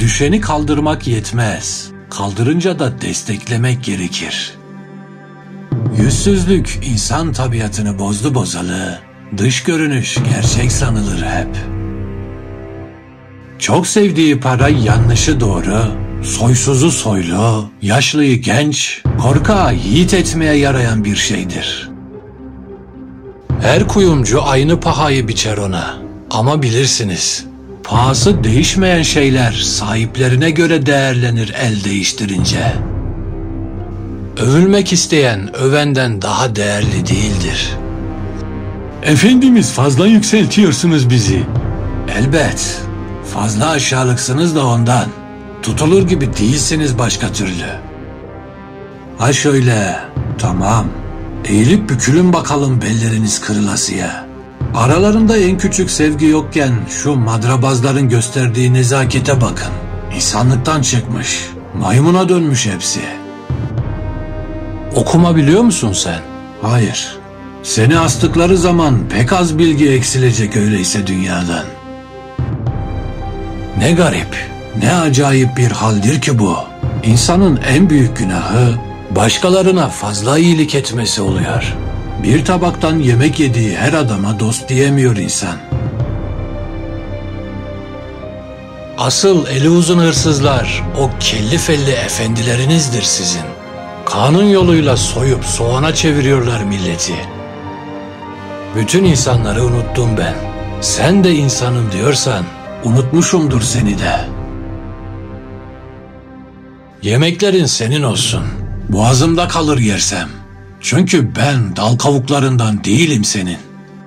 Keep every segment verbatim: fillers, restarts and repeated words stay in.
Düşeni kaldırmak yetmez. Kaldırınca da desteklemek gerekir. Yüzsüzlük insan tabiatını bozdu bozalı. Dış görünüş gerçek sanılır hep. Çok sevdiği para yanlışı doğru, soysuzu soylu, yaşlıyı genç, korkağı yiğit etmeye yarayan bir şeydir. Her kuyumcu aynı pahayı biçer ona. Ama bilirsiniz, pahası değişmeyen şeyler sahiplerine göre değerlenir el değiştirince. Övülmek isteyen övenden daha değerli değildir. Efendimiz, fazla yükseltiyorsunuz bizi. Elbet, fazla aşağılıksınız da ondan. Tutulur gibi değilsiniz başka türlü. Ha şöyle, tamam. Eğilip bükülün bakalım belleriniz kırılasıya. Aralarında en küçük sevgi yokken şu madrabazların gösterdiği nezakete bakın. İnsanlıktan çıkmış, maymuna dönmüş hepsi. Okuma biliyor musun sen? Hayır. Seni astıkları zaman pek az bilgi eksilecek öyleyse dünyadan. Ne garip, ne acayip bir haldir ki bu. İnsanın en büyük günahı başkalarına fazla iyilik etmesi oluyor. Bir tabaktan yemek yediği her adama dost diyemiyor insan. Asıl eli uzun hırsızlar o kelli felli efendilerinizdir sizin. Kanun yoluyla soyup soğana çeviriyorlar milleti. Bütün insanları unuttum ben. Sen de insanım diyorsan unutmuşumdur seni de. Yemeklerin senin olsun. Boğazımda kalır yersem. Çünkü ben dal kavuklarından değilim senin.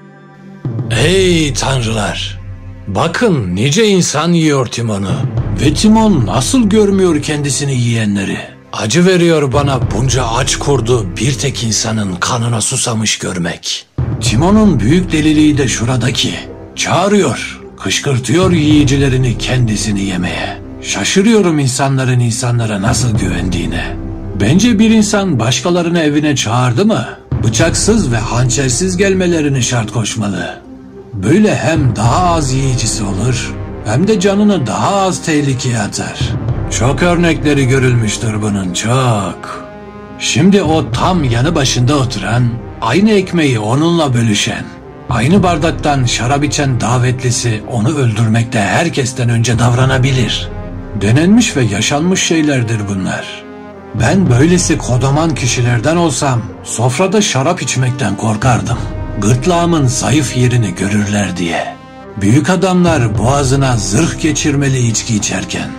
Ey tanrılar! Bakın nice insan yiyor Timon'u. Ve Timon nasıl görmüyor kendisini yiyenleri? Acı veriyor bana bunca aç kurdu bir tek insanın kanına susamış görmek. Timon'un büyük deliliği de şuradaki. Çağırıyor, kışkırtıyor yiyicilerini kendisini yemeye. Şaşırıyorum insanların insanlara nasıl güvendiğine. Bence bir insan başkalarını evine çağırdı mı, bıçaksız ve hançersiz gelmelerini şart koşmalı. Böyle hem daha az yiyicisi olur, hem de canını daha az tehlikeye atar. Çok örnekleri görülmüştür bunun, çok. Şimdi o tam yanı başında oturan, aynı ekmeği onunla bölüşen, aynı bardaktan şarap içen davetlisi onu öldürmekte herkesten önce davranabilir. Denenmiş ve yaşanmış şeylerdir bunlar. Ben böylesi kodaman kişilerden olsam sofrada şarap içmekten korkardım. Gırtlağımın zayıf yerini görürler diye. Büyük adamlar boğazına zırh geçirmeli içki içerken.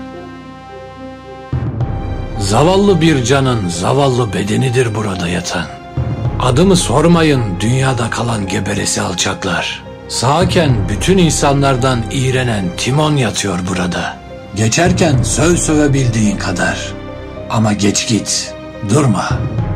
Zavallı bir canın zavallı bedenidir burada yatan. Adımı sormayın dünyada kalan geberesi alçaklar. Sağken bütün insanlardan iğrenen Timon yatıyor burada. Geçerken söv sövebildiğin kadar. Ama geç git, durma.